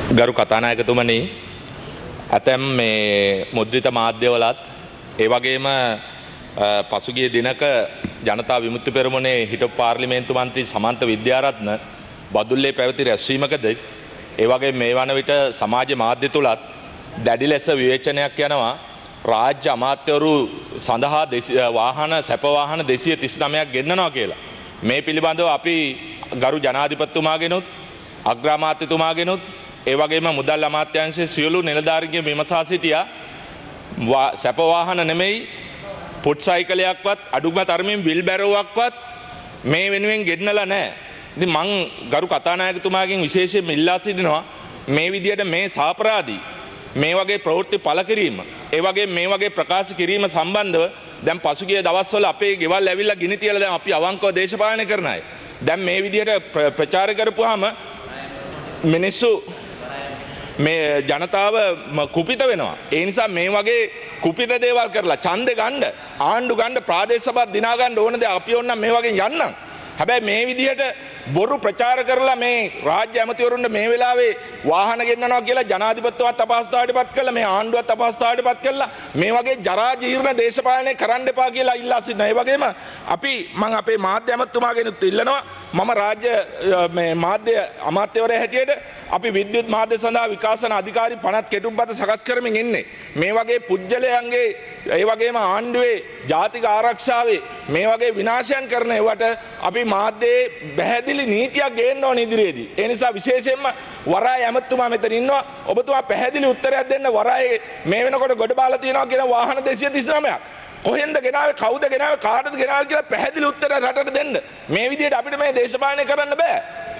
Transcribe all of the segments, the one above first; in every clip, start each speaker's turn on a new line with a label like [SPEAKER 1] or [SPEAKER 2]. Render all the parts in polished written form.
[SPEAKER 1] ගරු කතානායකතුමනි ඇතැම් මේ මුද්‍රිත මාධ්‍යවලත් ඒ වගේම පසුගිය දිනක ජනතා විමුක්ති පෙරමුණේ හිටපු පාර්ලිමේන්තු මන්ත්‍රී සමන්ත විද්‍යාරත්න බදුල්ලේ පැවති රැස්වීමකදී ඒ වගේ මේ වන විට සමාජ මාධ්‍ය තුලත් දැඩි ලෙස විවේචනයක් යනවා රාජ්‍ය අමාත්‍යවරු සඳහා වාහන සැප වාහන 239ක් ගෙන්නනවා කියලා. මේ පිළිබඳව අපි ගරු ජනාධිපතිතුමාගෙනුත් අග්‍රාමාත්‍යතුමාගෙනුත් ඒ වගේම මුදල් අමාත්‍යාංශයේ සියලු නිලධාරීන්ගේ විමසා සිටියා සැප වාහන නෙමෙයි පුට් සයිකලයක්වත් අඩුම තරමින් විල් බැරෝවක්වත් මේ වෙනුවෙන් ගෙන්නලා නැහැ. ඉතින් මං ගරු කතානායකතුමාගෙන් විශේෂයෙන් ඉල්ලා සිටිනවා මේ විදියට මේ සාපරාධී මේ වගේ ප්‍රවෘත්ති පළ කිරීම ඒ වගේ මේ වගේ ප්‍රකාශ කිරීම සම්බන්ධව දැන් පසුගිය දවස්වල අපේ ගෙවල් ඇවිල්ලා ගිනි තියලා දැන් අපි අවංකව දේශපාලනය කරන අය. දැන් මේ විදියට ප්‍රචාර කරපුවාම මිනිස්සු මේ ජනතාව කුපිත වෙනවා. ඒ නිසා මේ වගේ කුපිත දේවල් කරලා ඡන්දේ ගන්න ආණ්ඩු ගන්න ප්‍රාදේශ සභා දිනා ගන්න ඕන දේ අපි ඕනනම් මේ වගේ යන්නම්. හැබැයි මේ විදිහට බොරු ප්‍රචාර කරලා මේ රාජ්‍ය ඇමතිවරුන්ට මේ වෙලාවේ වාහන ගෙන්නනවා කියලා ජනාධිපතිතුමාත් අපහසුතාවයටපත් කළා මේ ආණ්ඩුවත් අපහසුතාවයටපත් කළා මේ වගේ ජරා ජීර්ණ දේශපාලනය කරන්න එපා කියලා ඉල්ලා සිටිනවා. ඒ වගේම මම අපේ මාධ්‍ය ඇමතිතුමාගෙනුත් ඉල්ලනවා මම රාජ්‍ය මේ මාධ්‍ය අමාත්‍යවරයා හැටියට අපි විද්‍යුත් මාධ්‍ය සඳහා විකාශන අධිකාරී 50 කෙටුම්පත සකස් කරමින් ඉන්නේ. මේ වගේ පුජ්‍යලයන්ගේ ඒ වගේම ආණ්ඩුවේ ජාතික ආරක්ෂාවේ මේ වගේ විනාශයන් කරන ඒවට අපි මාධ්‍යයේ පැහැදිලි නීතියක් ගේන්න ඕන ඉදිරියේදී. ඒ නිසා විශේෂයෙන්ම වරාය ඇමතුමා මෙතන ඉන්නවා. ඔබතුමා පැහැදිලි උත්තරයක් දෙන්න වරායේ මේ වෙනකොට ගොඩ බාලා තියෙනවා කියන වාහන 239ක්. කොහෙන්ද ගෙනාවේ කවුද ගෙනාවේ කාටද ගෙනාවේ කියලා පැහැදිලි උත්තරයක් රටට දෙන්න. මේ විදිහට අපිට මේ දේශපාලනය කරන්න බෑ.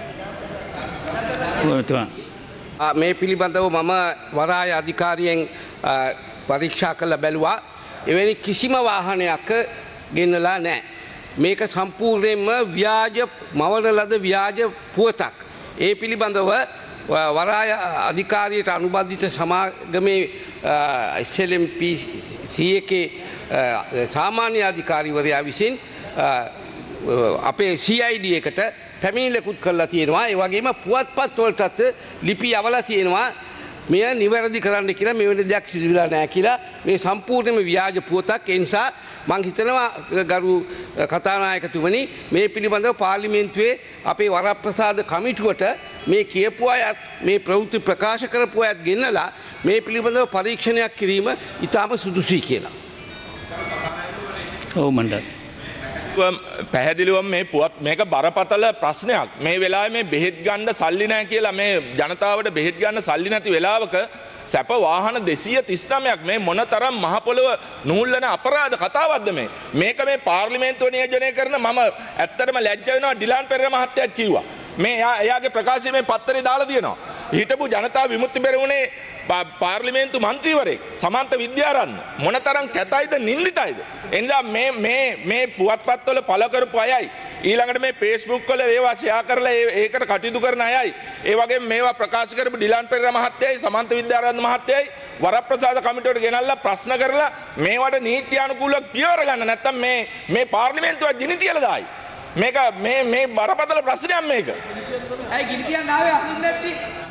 [SPEAKER 2] මේ පිළිබඳව මම වරාය අධිකාරියෙන් පරීක්ෂා කළ බැලුවා. එවැනි කිසිම වාහනයක් ගෙන්නලා නැහැ. මේක සම්පූර්ණයෙන්ම ව්‍යාජ මවන ලද ව්‍යාජ පුවතක්. ඒ පිළිබඳව වරාය අධිකාරියට අනුබද්ධිත සමාගමේ SLMP CA සාමාන්‍ය අධිකාරිවරයා විසින් අපේ CID එකට පැමිණිල්ලකුත් කරලා තියෙනවා. ඒ වගේම පුවත්පත් වලටත් ලිපි යවලා තියෙනවා. මෙය නිවැරදි කරන්න කියලා මෙවැනි දෙයක් සිදු වෙලා නැහැ කියලා. මේ සම්පූර්ණයෙන්ම ව්‍යාජ පුවතක්. ඒ නිසා මම හිතනවා ගරු කතානායකතුමනි මේ පිළිබඳව පාර්ලිමේන්තුවේ අපේ වරප්‍රසාද කමිටුවට මේ කියපු අයත් මේ ප්‍රවෘත්ති ප්‍රකාශ කරපු අයත් ගෙන්නලා මේ පිළිබඳව පරීක්ෂණයක් කිරීම ඉතාම සුදුසුයි කියලා. ඔව් මණ්ඩල
[SPEAKER 1] පැහැදිලිවම මේ පුවත් මේක බරපතල ප්‍රශ්නයක්. මේ වෙලාවේ මේ බෙහෙත් ගන්න සල්ලි නැහැ කියලා මේ ජනතාවට බෙහෙත් ගන්න සල්ලි නැති වෙලාවක සැප වාහන 239ක් මේ මොනතරම් මහ පොළව නූල්ලන අපරාධ කතාවක්ද මේ. මේක මේ පාර්ලිමේන්තුව නියෝජනය කරන මම ඇත්තටම ලැජ්ජ වෙනවා ඩිලාන් පෙරේරා මහත්තයා කිව්වා. මේ එයාගේ ප්‍රකාශය මේ පත්තරේ දාලා තියෙනවා. හිටපු ජනතා විමුක්ති පෙරමුණේ පාර්ලිමේන්තු මන්ත්‍රීවරයෙක් සමන්ත විද්‍යාරත්න මොනතරම් කැතයිද නින්දිතයිද. එනිසා මේ පුවත්පත්වල පළ කරපු අයයි ඊළඟට මේ Facebook වල ඒවා ෂෙයා කරලා ඒකට කටයුතු කරන අයයි ඒ වගේම මේවා ප්‍රකාශ කරපු ඩිලාන් පෙරේරා මහත්තයයි සමන්ත විද්‍යාරත්න මහත්තයයි වරප්‍රසාද කමිටුවට ගෙනල්ලා ප්‍රශ්න කරලා මේවට නීත්‍යානුකූලව පියවර ගන්න නැත්නම් මේ පාර්ලිමේන්තුව ගිනි තියලා දායි. මේක මේ බරපතල ප්‍රශ්නයක් මේක.
[SPEAKER 3] ඇයි ගිනි තියන්න ආවේ අහන්න නැති?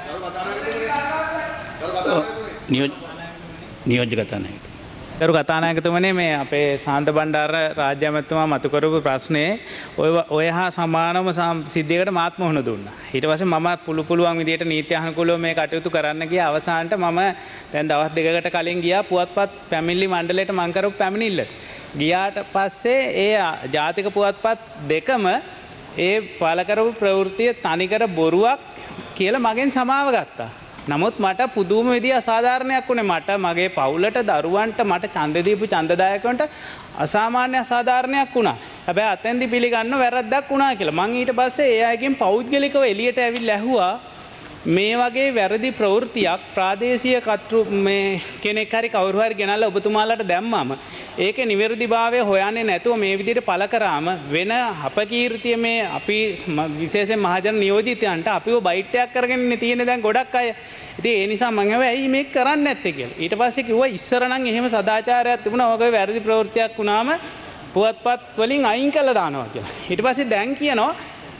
[SPEAKER 4] නියෝජ්‍ය කතානායක. ගරු කතානායකතුමනි මේ අපේ ශාන්ත බණ්ඩාර රාජ්‍ය ඇමතුමා මතු කරපු ප්‍රශ්නේ ඔය හා සමානම සිද්ධියකට මාත් මුහුණ දුන්නා. ඊට පස්සේ මම පුළුවන් විදියට නීත්‍යානුකූලව මේ කටයුතු කරන්න ගියා. අවසානට මම දැන් දවස් දෙකකට කලින් ගියා පුවත්පත් පැමිණිලි මණ්ඩලයට මම කරපු පැමිණිල්ලට. ගියාට පස්සේ ඒ ජාතික පුවත්පත් දෙකම ඒ පළ කරපු ප්‍රවෘත්තිය තනිකර බොරුවක් කියලා මගෙන් සමාව ගත්තා. නමුත් මට පුදුම විදිහ අසාධාරණයක් වුණේ. මට මගේ පවුලට දරුවන්ට මට ඡන්ද දීපු ඡන්දදායකයන්ට අසාමාන්‍ය අසාධාරණයක් වුණා. හැබැයි අතෙන්දි පිළිගන්න වැරද්දක් වුණා කියලා. මං ඊට පස්සේ ඒ අයගෙන් පෞද්ගලිකව එළියට ඇවිල්ලා ඇහුවා මේ වගේ වැරදි ප්‍රවෘත්තියක් ප්‍රාදේශීය කර්තෘ මේ කෙනෙක් හරි කවුරු හරි ගෙනල්ලා ඔබතුමාලට දැම්මම ඒකේ නිවැරදිභාවය හොයන්නේ නැතුව මේ විදිහට පළ කරාම වෙන අපකීර්තිය මේ අපි විශේෂයෙන් මහජන නියෝජිතයන්ට අපිව බයිට් එකක් කරගෙන ඉන්නේ තියෙන්නේ දැන් ගොඩක් අය. ඉතින් ඒ නිසා මම ඇහුවා ඇයි මේක කරන්නේ නැත්තේ කියලා. ඊට පස්සේ කිව්වා ඉස්සර නම් එහෙම සදාචාරයක් තිබුණා. ඔයගේ වැරදි ප්‍රවෘත්තියක් වුණාම පුවත්පත් වලින් අයින් කළා දානවා කියලා. ඊට පස්සේ දැන් කියනවා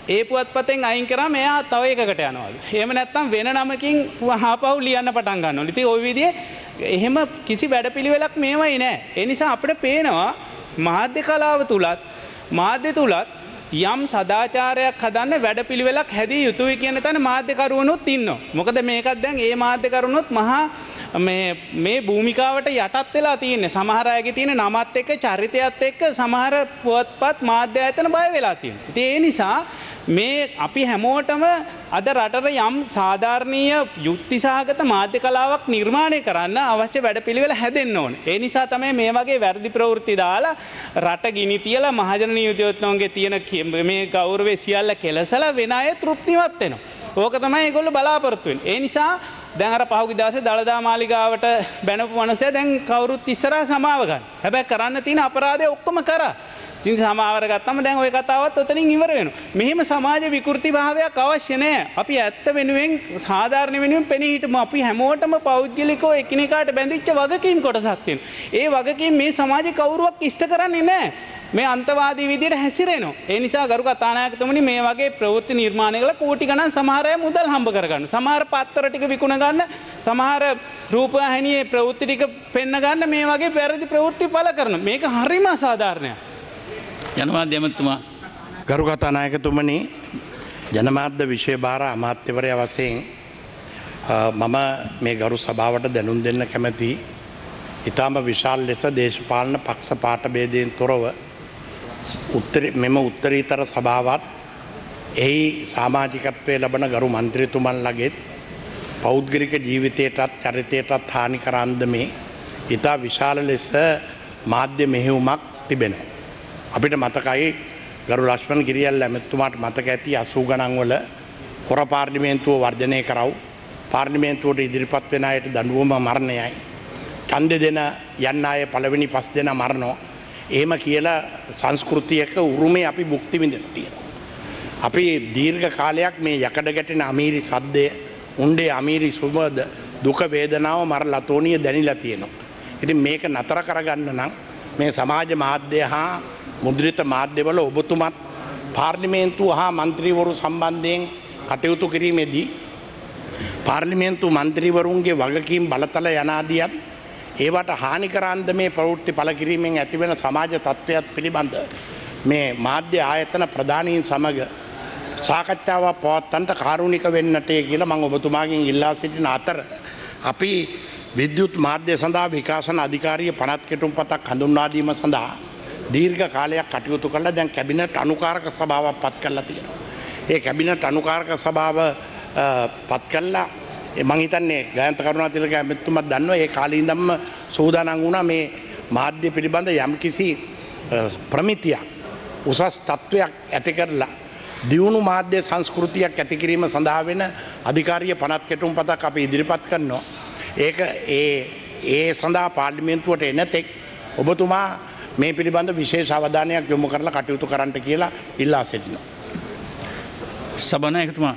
[SPEAKER 4] ඒ පුවත්පතෙන් අයින් කරා මෙයා තව එකකට යනවලු. එහෙම නැත්නම් වෙන නමකින් ආපහු ලියන්න පටන් ගන්නවලු. ඉතින් ওই විදිහේ එහෙම කිසි වැඩපිළිවෙලක් මේවයි නෑ. ඒ නිසා අපිට පේනවා මාධ්‍ය කලාව තුලත් මාධ්‍ය තුලත් යම් සදාචාරයක් හදන්න වැඩපිළිවෙලක් හැදිය යුතුයි කියන තැන මාධ්‍යකරුවනුත් ඉන්නවා. මොකද මේකත් දැන් ඒ මාධ්‍යකරුවනුත් මහා මේ භූමිකාවට යටත් වෙලා තියෙන්නේ. සමහර අයගේ තියෙන නමත් එක්ක චරිතයත් එක්ක සමහර පුවත්පත් මාධ්‍ය ආයතන බය වෙලා තියෙනවා. ඉතින් ඒ නිසා මේ අපි හැමෝටම අද රටට යම් සාධාරණීය යුක්තිසහගත මාධ්‍ය කලාවක් නිර්මාණය කරන්න අවශ්‍ය වැඩපිළිවෙල හැදෙන්න ඕනේ. ඒ නිසා තමයි මේ වගේ වැරදි ප්‍රවෘත්ති දාලා රට ගිනි තියලා මහජන නියෝජිතවරුන්ගේ තියෙන මේ ගෞරවය සියල්ල කෙලසලා වෙන අය තෘප්තිමත් වෙනවා. ඕක තමයි ඒගොල්ලෝ බලාපොරොත්තු වෙන්නේ. ඒ නිසා දැන් අර පහුගිය දවසේ දළදා මාලිගාවට බැනපු මිනිස්සයා දැන් කවුරුත් ඉස්සරහා සමාව ගන්න. හැබැයි කරන්න තියෙන අපරාධය ඔක්කොම කරා. ඉතින් සමාවර ගත්තම දැන් ওই කතාවත් ඔතනින් ඉවර වෙනවා. මෙහෙම සමාජ විකෘති භාවයක් අවශ්‍ය නැහැ. අපි ඇත්ත වෙනුවෙන් සාධාරණ වෙනුවෙන් පෙනී හිටමු. අපි හැමෝටම පෞද්ගලිකව එකිනෙකාට බැඳිච්ච වගකීම් කොටසක් තියෙනවා. ඒ වගකීම් මේ සමාජේ කවුරුවක් ඉෂ්ට කරන්නේ නැහැ. මේ අන්තවාදී විදියට හැසිරෙනවා. ඒ නිසා ගරු කතානායකතුමනි මේ වගේ ප්‍රවෘත්ති නිර්මාණය කළ කෝටි ගණන් සමහර අය මුදල් හම්බ කරගන්න. සමහර පත්තර ටික විකුණ ගන්න, සමහර රූපවාහිනියේ ප්‍රවෘත්ති ටික පෙන්න ගන්න මේ වගේ වැරදි ප්‍රවෘත්ති පළ කරනවා. මේක හරිම අසාධාරණයක්.
[SPEAKER 5] ජනමාධ්‍ය ඇමතුමා.
[SPEAKER 6] ගරු කතානායකතුමනි, ජනමාධ්‍ය විෂය භාර අමාත්‍යවරයා වශයෙන් මම මේ ගරු සභාවට දැනුම් දෙන්න කැමැති ඊටම විශාල ලෙස දේශපාලන පක්ෂ පාට ભેදයෙන් තොරව මෙම උත්තරීතර සභාවත් එහි සමාජිකත්වයේ ලබන ගරු මන්ත්‍රීතුමන්ලගෙත් පෞද්ගලික ජීවිතයටත් චරිතයටත් හානි කර අන්දමේ ඊට විශාල ලෙස මාධ්‍ය මෙහෙයුමක් තිබෙනවා. අපිට මතකයි ගරු ලක්ෂ්මන් ගිරියල් ඇමතුමාට මතක ඇති 80 ගණන් වල හොර පාර්ලිමේන්තුව වර්ජනය කරව පාර්ලිමේන්තුවට ඉදිරිපත් වෙන අයට දඬුවම මරණයයි ඡන්දෙ දෙන යන්න අය පළවෙනි 5 දෙනා මරනවා. එහෙම කියලා සංස්කෘතියක උරුමේ අපි භුක්ති විඳින්න තියෙනවා. අපි දීර්ඝ කාලයක් මේ යකඩ ගැටෙන අමීරි සද්දය උණ්ඩේ අමීරි සුබද දුක වේදනාව මරලා තෝනිය දැනිලා තියෙනවා. ඉතින් මේක නතර කරගන්න නම් මේ සමාජ මාධ්‍ය හා මුද්‍රිත මාධ්‍යවල ඔබතුමත් පාර්ලිමේන්තුව හා මන්ත්‍රීවරු සම්බන්ධයෙන් කටයුතු කිරීමේදී පාර්ලිමේන්තු මන්ත්‍රීවරුන්ගේ වගකීම් බලතල යනාදියත් ඒවට හානි කර අන්දමේ ප්‍රවෘත්ති පළ කිරීමෙන් ඇතිවන සමාජ තත්ත්වයක් පිළිබඳ මේ මාධ්‍ය ආයතන ප්‍රධානීන් සමග සාකච්ඡාවක් පවත්වන්නට කාරුණික වෙන්නට කියලා මම ඔබතුමාගෙන් ඉල්ලා සිටින අතර අපි විද්‍යුත් මාධ්‍ය සඳහා විකාශන අධිකාරිය පනත් කෙටුම්පතක් හඳුන්වා දීම සඳහා දීර්ඝ කාලයක් කටයුතු කළා. දැන් කැබිනට් අනුකාරක සභාවක් පත් කරලා තියෙනවා. ඒ කැබිනට් අනුකාරක සභාව පත් කළා මම හිතන්නේ ගායන්ත කරුණාතිලක ඇමතුමත් දන්නවා ඒ කාලේ ඉඳන්ම සූදානම් වුණා මේ මාධ්‍ය පිළිබඳ යම්කිසි ප්‍රමිතියක් උසස් තත්වයක් ඇති කරලා දියුණු මාධ්‍ය සංස්කෘතියක් ඇති කිරීම සඳහා වෙන අධිකාරිය පනත් කෙටුම්පතක් අපි ඉදිරිපත් කරනවා. ඒක ඒ සඳහා පාර්ලිමේන්තුවට එනතෙක් ඔබතුමා මේ පිළිබඳ විශේෂ අවධානයක් යොමු කරලා කටයුතු කරන්නට කියලා ඉල්ලා සිටිනවා.
[SPEAKER 5] සභානායකතුමා.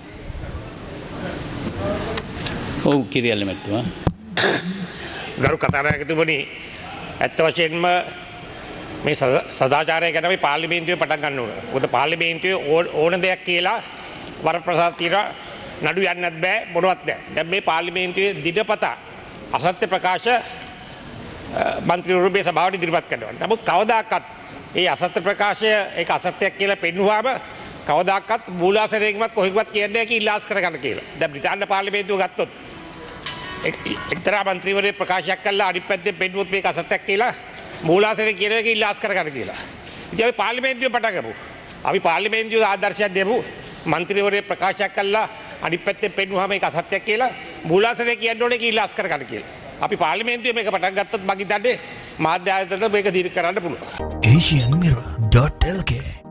[SPEAKER 5] ඔව් කිරියල් මැතිතුමා.
[SPEAKER 7] ගරු කතානායකතුමනි, ඇත්ත වශයෙන්ම මේ සදාචාරය ගැන අපි පාර්ලිමේන්තුවේ පටන් ගන්න ඕන. මොකද පාර්ලිමේන්තුවේ ඕන දෙයක් කියලා වරප්‍රසාද තියලා නඩු යන්නත් බෑ මොනවත් නෑ. දැන් මේ පාර්ලිමේන්තුවේ දිනපතා අසත්‍ය ප්‍රකාශ මන්ත්‍රීවරු මේ සභාවට ඉදිරිපත් කරනවා. නමුත් කවදාකවත් ඒ අසත්‍ය ප්‍රකාශය ඒක අසත්‍යයක් කියලා පෙන්වුවාම කවදාකවත් මූලාසනයෙන්වත් කොහෙවත් කියන්නේ නැහැ කි ඉල්ලාස් කරගන්න කියලා. දැන් බ්‍රිතාන්‍ය පාර්ලිමේන්තුව ගත්තොත් එක්තරා මන්ත්‍රීවරයෙක් ප්‍රකාශයක් කළා අනිත් පැත්තෙන් පෙන්වුවොත් මේක අසත්‍යයක් කියලා මූලාසනයේ කියන එක ඉල්ලාස් කරගන්න කියලා. ඉතින් අපි පාර්ලිමේන්තුවේ පටන් ගමු. අපි පාර්ලිමේන්තුවේ ආදර්ශයක් දෙමු. මන්ත්‍රීවරයෙක් ප්‍රකාශයක් කළා අනිත් පැත්තෙන් පෙන්වුවාම මේක අසත්‍යයක් කියලා මූලාසනයේ කියන්න ඕනේ කි ඉල්ලාස් කරගන්න කියලා. අපි පාර්ලිමේන්තුවේ මේක පටන් ගත්තොත් මම හිතන්නේ මාධ්‍ය ආයතනවල මේක දීර්ඝ කරන්න පුළුවන්.
[SPEAKER 8] asianmirror.lk